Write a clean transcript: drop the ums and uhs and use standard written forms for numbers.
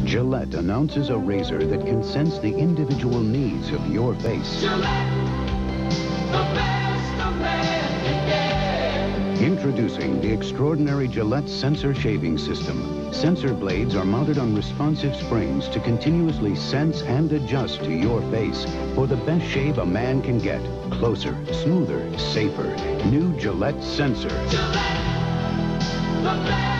Gillette announces a razor that can sense the individual needs of your face. Gillette, the best a man can get. Introducing the extraordinary Gillette Sensor Shaving System. Sensor blades are mounted on responsive springs to continuously sense and adjust to your face for the best shave a man can get. Closer, smoother, safer. New Gillette Sensor. Gillette, the best.